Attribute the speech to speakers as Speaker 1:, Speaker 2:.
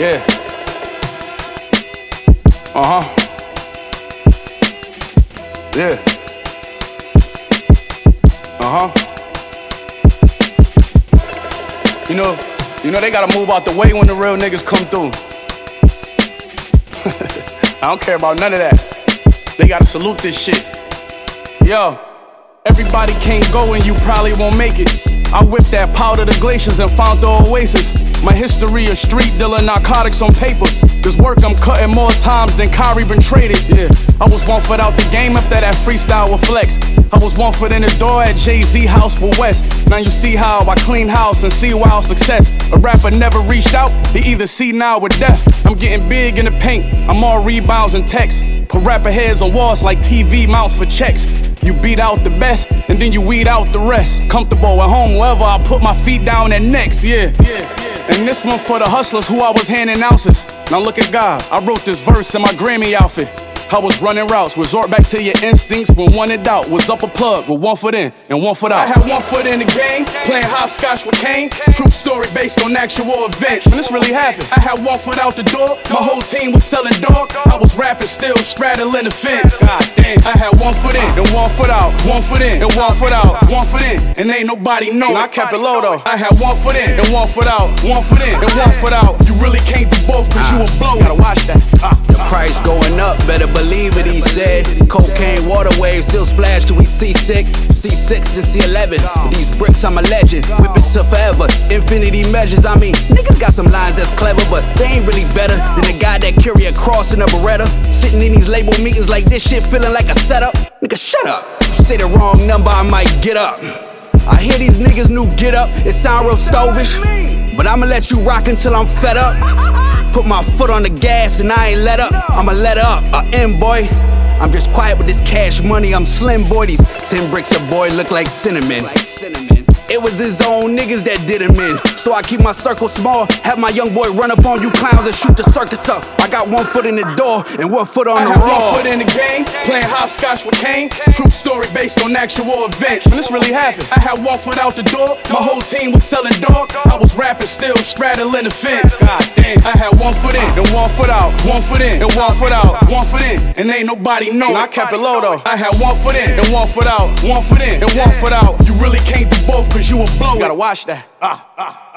Speaker 1: Yeah. Yeah. You know they gotta move out the way when the real niggas come through. I don't care about none of that. They gotta salute this shit. Yo, everybody can't go and you probably won't make it. I whipped that powder the glaciers and found the oasis. My history of street dealing narcotics on paper. This work I'm cutting more times than Kyrie been traded. Yeah, I was 1 foot out the game after that freestyle with Flex. I was 1 foot in the door at Jay-Z house with West. Now you see how I clean house and see wild success. A rapper never reached out, they either see now or death. I'm getting big in the paint, I'm all rebounds and texts. Put rapper heads on walls like TV mounts for checks. You beat out the best, and then you weed out the rest. Comfortable at home wherever I put my feet down and next, yeah. And this one for the hustlers who I was handing ounces. Now look at God, I wrote this verse in my Grammy outfit. I was running routes, resort back to your instincts when one in doubt. Was up a plug with 1 foot in and 1 foot out. I had 1 foot in the game, playing hopscotch with Kane. True story based on actual events, and this really happened. I had 1 foot out the door, my whole team was selling dog. I was rapping still, straddling the fence. God damn, I had 1 foot in and 1 foot out, 1 foot in and 1 foot out, 1 foot in, and ain't nobody know. I kept it low though. I had 1 foot in and 1 foot out, 1 foot in and 1 foot out. You really can't do both cause you a blow. Gotta watch that.
Speaker 2: The price going up, better believe it, he said. Cocaine water waves, still splash till we seasick. C6 to C11, with these bricks I'm a legend. Whip it to forever, infinity measures. I mean, niggas got some lines that's clever, but they ain't really better than the guy that carry a cross in a Beretta. Sitting in these label meetings like this shit feeling like a setup. Nigga, shut up. You say the wrong number, I might get up. I hear these niggas new get up, it sound real stovish, but I'ma let you rock until I'm fed up. Put my foot on the gas and I ain't let up. I'ma let up, boy. I'm just quiet with this cash money, I'm slim boy. These 10 bricks a boy look like cinnamon. It was his own niggas that did him in, so I keep my circle small. Have my young boy run up on you clowns and shoot the circus up. I got 1 foot in the door and 1 foot on the road.
Speaker 1: I had 1 foot in the game, playing hopscotch with Kane. True story based on actual events, and this really happened. I had 1 foot out the door, my whole team was selling dog. I was rapping still, straddling the fence. God damn, I had 1 foot in and 1 foot out, 1 foot in and 1 foot out, 1 foot in, and ain't nobody know. I kept it low though. I had 1 foot in and 1 foot out, 1 foot in and 1 foot out. You really can't do both cause you a blow. You gotta watch that.